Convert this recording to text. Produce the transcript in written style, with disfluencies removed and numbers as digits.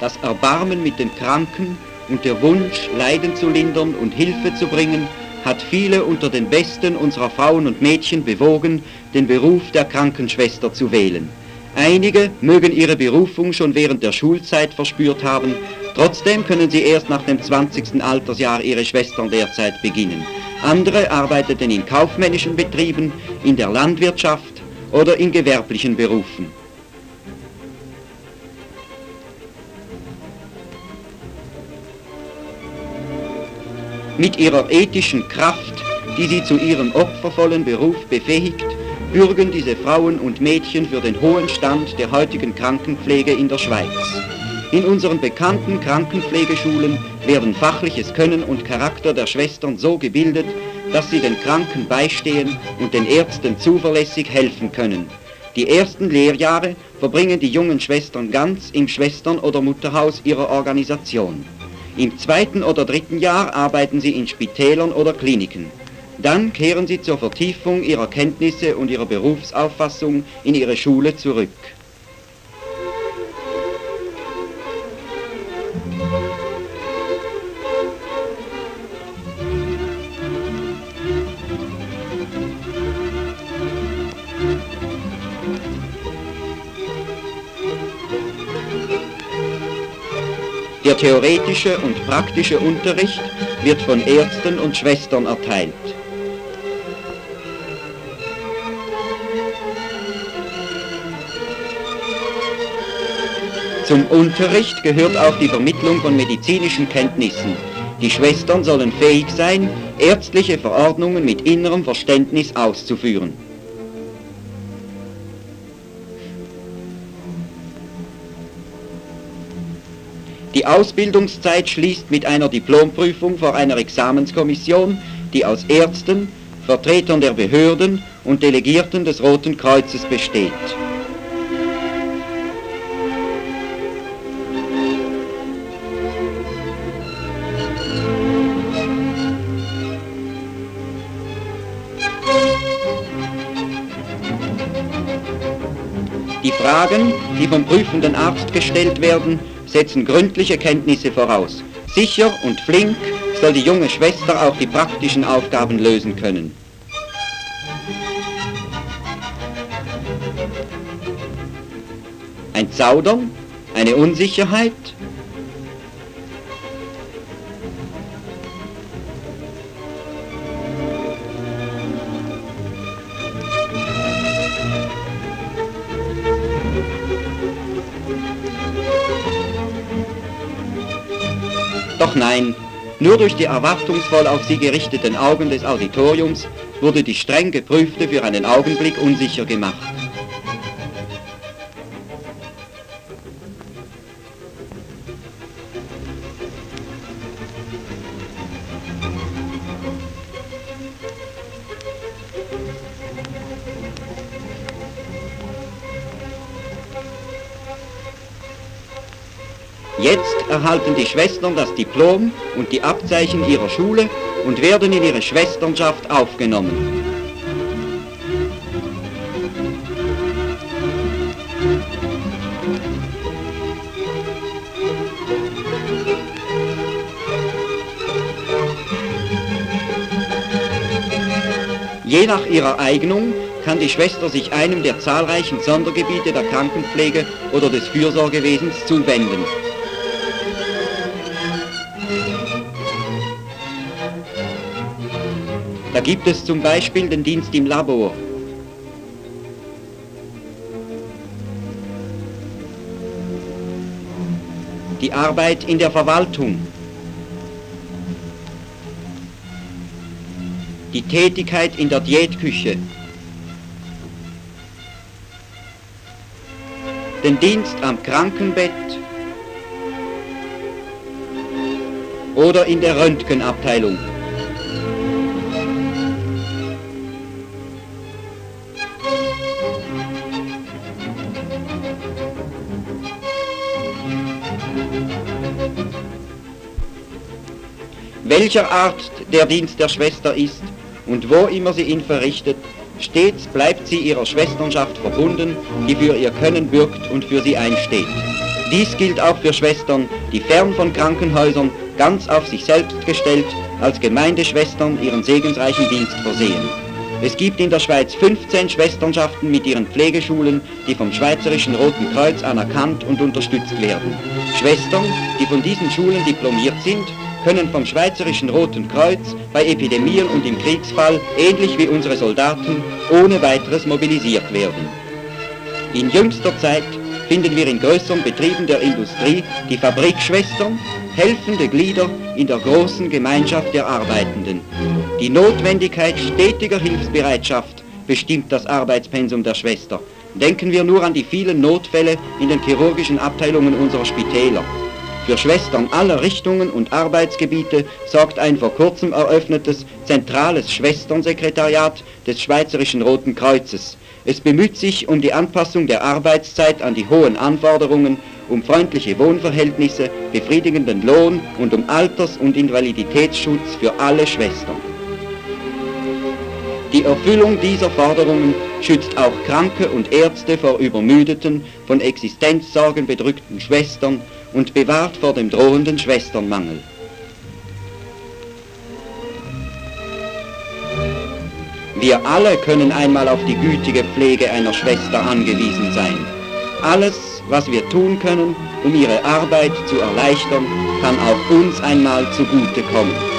das Erbarmen mit den Kranken und der Wunsch, Leiden zu lindern und Hilfe zu bringen, hat viele unter den Besten unserer Frauen und Mädchen bewogen, den Beruf der Krankenschwester zu wählen. Einige mögen ihre Berufung schon während der Schulzeit verspürt haben, trotzdem können sie erst nach dem 20. Altersjahr ihre Schwesternlehrzeit beginnen. Andere arbeiteten in kaufmännischen Betrieben, in der Landwirtschaft oder in gewerblichen Berufen. Mit ihrer ethischen Kraft, die sie zu ihrem opfervollen Beruf befähigt, bürgen diese Frauen und Mädchen für den hohen Stand der heutigen Krankenpflege in der Schweiz. In unseren bekannten Krankenpflegeschulen werden fachliches Können und Charakter der Schwestern so gebildet, dass sie den Kranken beistehen und den Ärzten zuverlässig helfen können. Die ersten Lehrjahre verbringen die jungen Schwestern ganz im Schwestern- oder Mutterhaus ihrer Organisation. Im 2. oder 3. Jahr arbeiten sie in Spitälern oder Kliniken. Dann kehren sie zur Vertiefung ihrer Kenntnisse und ihrer Berufsauffassung in ihre Schule zurück. Der theoretische und praktische Unterricht wird von Ärzten und Schwestern erteilt. Zum Unterricht gehört auch die Vermittlung von medizinischen Kenntnissen. Die Schwestern sollen fähig sein, ärztliche Verordnungen mit innerem Verständnis auszuführen. Die Ausbildungszeit schließt mit einer Diplomprüfung vor einer Examenskommission, die aus Ärzten, Vertretern der Behörden und Delegierten des Roten Kreuzes besteht. Die Fragen, die vom prüfenden Arzt gestellt werden, setzen gründliche Kenntnisse voraus. Sicher und flink soll die junge Schwester auch die praktischen Aufgaben lösen können. Ein Zaudern, eine Unsicherheit, doch nein, nur durch die erwartungsvoll auf sie gerichteten Augen des Auditoriums wurde die streng Geprüfte für einen Augenblick unsicher gemacht. Jetzt erhalten die Schwestern das Diplom und die Abzeichen ihrer Schule und werden in ihre Schwesternschaft aufgenommen. Je nach ihrer Eignung kann die Schwester sich einem der zahlreichen Sondergebiete der Krankenpflege oder des Fürsorgewesens zuwenden. Da gibt es zum Beispiel den Dienst im Labor. Die Arbeit in der Verwaltung. Die Tätigkeit in der Diätküche. Den Dienst am Krankenbett oder in der Röntgenabteilung. Welcher Art der Dienst der Schwester ist und wo immer sie ihn verrichtet, stets bleibt sie ihrer Schwesternschaft verbunden, die für ihr Können bürgt und für sie einsteht. Dies gilt auch für Schwestern, die fern von Krankenhäusern, ganz auf sich selbst gestellt, als Gemeindeschwestern ihren segensreichen Dienst versehen. Es gibt in der Schweiz 15 Schwesternschaften mit ihren Pflegeschulen, die vom Schweizerischen Roten Kreuz anerkannt und unterstützt werden. Schwestern, die von diesen Schulen diplomiert sind, können vom Schweizerischen Roten Kreuz bei Epidemien und im Kriegsfall, ähnlich wie unsere Soldaten, ohne weiteres mobilisiert werden. In jüngster Zeit finden wir in größeren Betrieben der Industrie die Fabrikschwestern, helfende Glieder in der großen Gemeinschaft der Arbeitenden. Die Notwendigkeit stetiger Hilfsbereitschaft bestimmt das Arbeitspensum der Schwester. Denken wir nur an die vielen Notfälle in den chirurgischen Abteilungen unserer Spitäler. Für Schwestern aller Richtungen und Arbeitsgebiete sorgt ein vor kurzem eröffnetes zentrales Schwesternsekretariat des Schweizerischen Roten Kreuzes. Es bemüht sich um die Anpassung der Arbeitszeit an die hohen Anforderungen, um freundliche Wohnverhältnisse, befriedigenden Lohn und um Alters- und Invaliditätsschutz für alle Schwestern. Die Erfüllung dieser Forderungen schützt auch Kranke und Ärzte vor übermüdeten, von Existenzsorgen bedrückten Schwestern und bewahrt vor dem drohenden Schwesternmangel. Wir alle können einmal auf die gütige Pflege einer Schwester angewiesen sein. Alles, was wir tun können, um ihre Arbeit zu erleichtern, kann auch uns einmal zugute kommen.